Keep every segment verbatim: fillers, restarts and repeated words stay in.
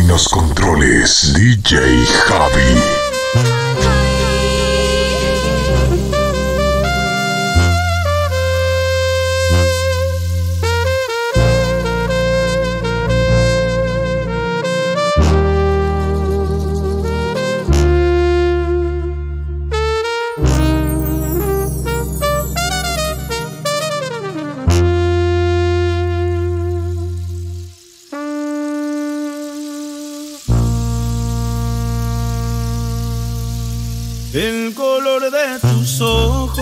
En los controles, D J Javi. El color de tus ojos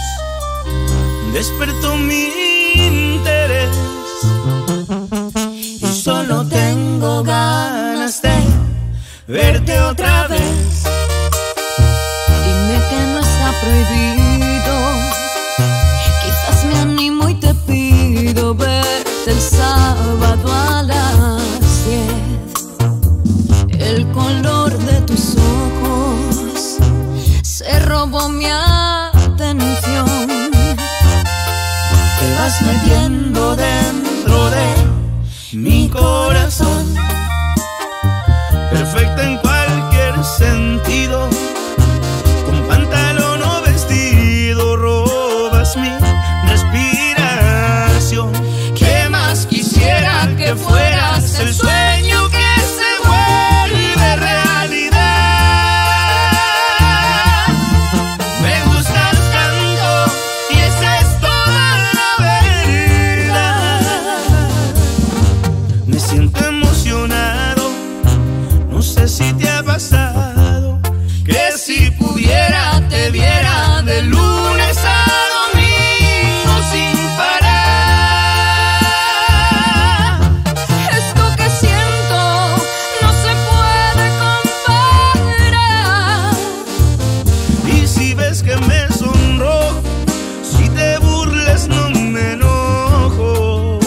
despertó mi interés y solo tengo ganas de verte otra vez. Dime que no está prohibido, quizás me animo y te pido verte el sábado a las diez. El color de tus ojos se robó mi atención. Te vas metiendo dentro de mi corazón, perfecta en cualquier sentido, con pantalón o vestido, robas mi respiración. ¿Qué más quisiera que fueras el sueño que se vuelve realidad? Siento emocionado, no sé si te ha pasado, que si pudiera te viera de lunes a domingo sin parar. Esto que siento no se puede comparar. Y si ves que me sonrojo, si te burles no me enojo.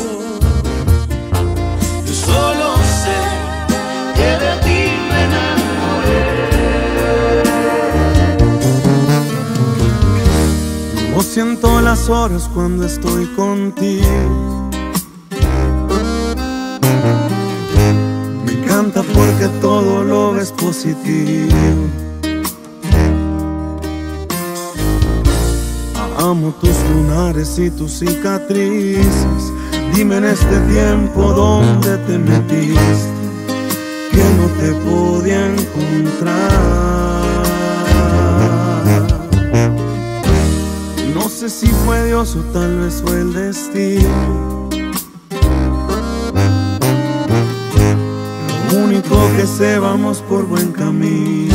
Solo sé que de ti me enamoré. No siento las horas cuando estoy contigo. Me encanta porque todo lo ves positivo. Amo tus lunares y tus cicatrices. Dime en este tiempo dónde te metiste, que no te podía encontrar. No sé si fue Dios o tal vez fue el destino. Lo único que sé, vamos por buen camino.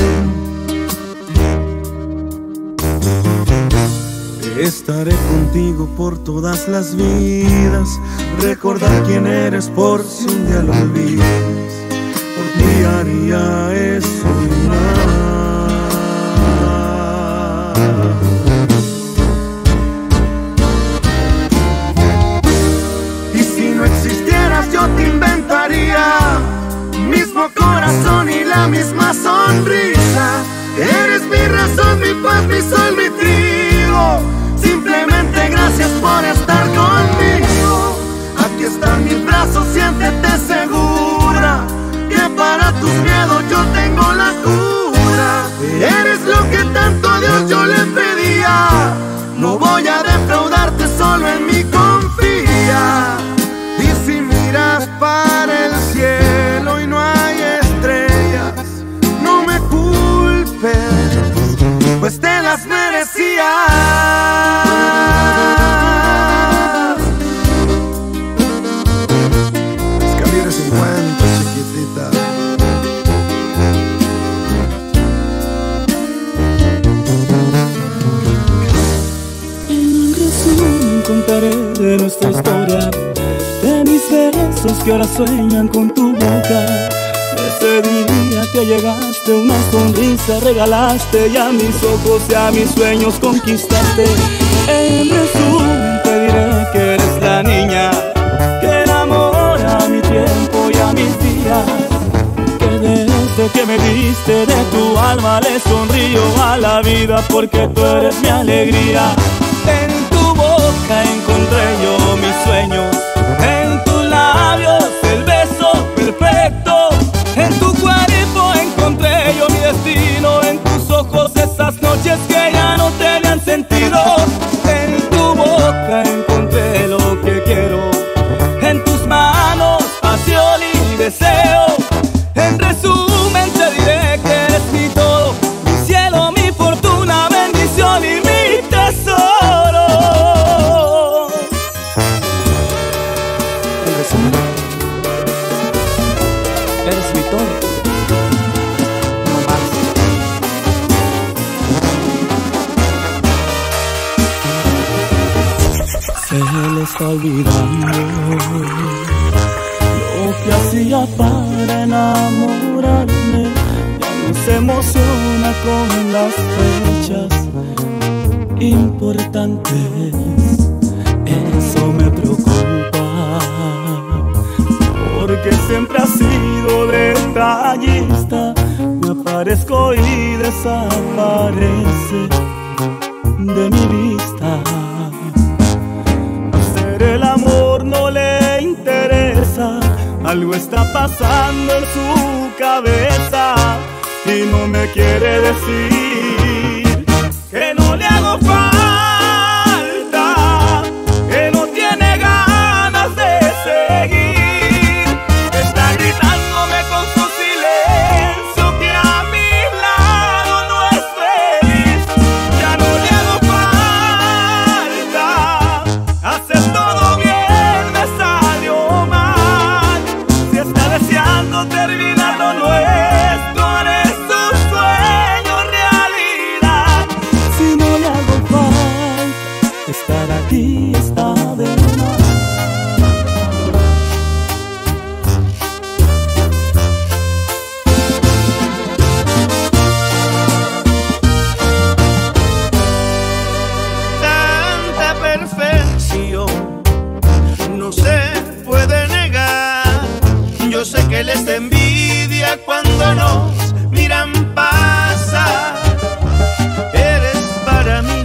Estaré contigo por todas las vidas, recordar quién eres por si un día lo olvidas. Por ti haría eso y más. Y si no existieras yo te inventaría mismo corazón y la misma sonrisa. Eres mi razón, mi paz, mi sol, mi trigo. Simplemente gracias por estar conmigo. Aquí están mis brazos, siéntete segura, que para tus miedos yo tengo la cura. Eres lo que tanto a Dios yo le pedía. No voy a defraudarte, solo en mí confía. Y si miras para el cielo y no hay estrellas, no me culpes, pues te las merecías. Contaré de nuestra historia, de mis besos que ahora sueñan con tu boca. Ese día que llegaste, una sonrisa regalaste, y a mis ojos y a mis sueños conquistaste. En resumen te diré que eres la niña que enamora a mi tiempo y a mis días, que desde que me diste de tu alma le sonrío a la vida, porque tú eres mi alegría. En tu boca encontré yo mis sueños, en tus labios el beso perfecto, en Corazón, eres mi todo, no más. Se le está olvidando lo que hacía para enamorarme. Ya no se emociona con las fechas importantes. Eso me preocupa, porque siempre ha sido detallista. Me aparezco y desaparece de mi vista. Hacer el amor no le interesa, algo está pasando en su cabeza y no me quiere decir que no le hago falta. Estar aquí está de más. Tanta perfección no se puede negar. Yo sé que les da envidia cuando nos miran pasar. Eres para mí,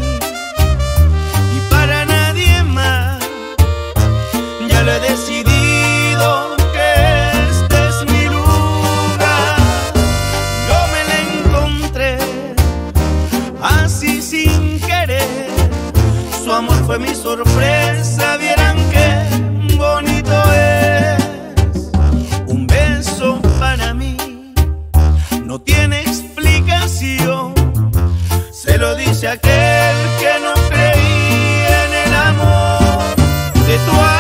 he decidido que este es mi lugar. Yo me la encontré así sin querer. Su amor fue mi sorpresa. Vieran qué bonito es. Un beso para mí no tiene explicación. Se lo dice aquel que no creía en el amor. De tu amor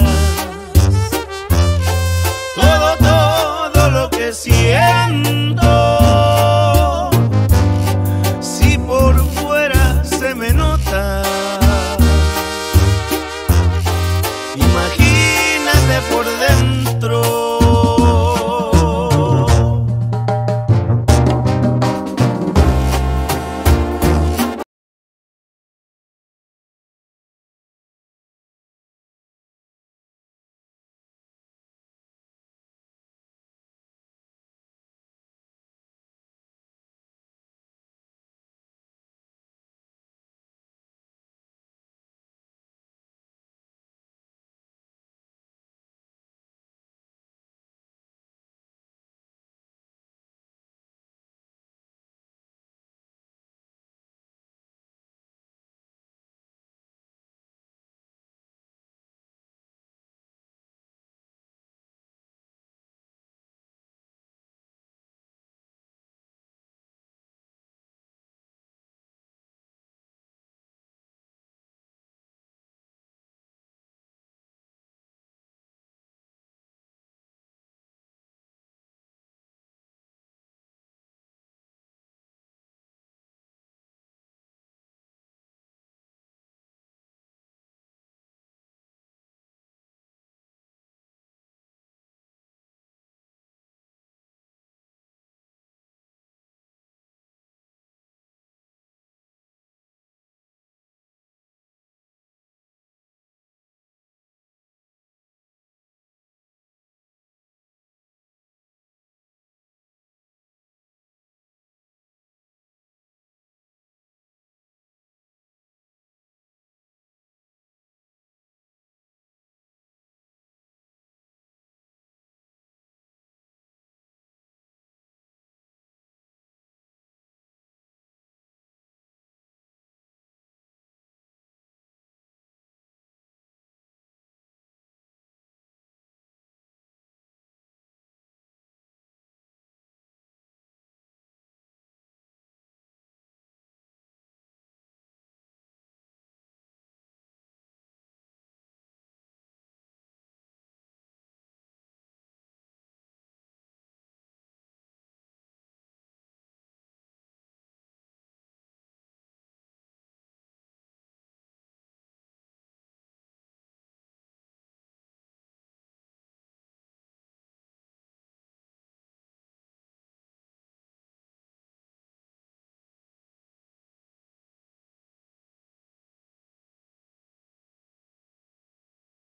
siento.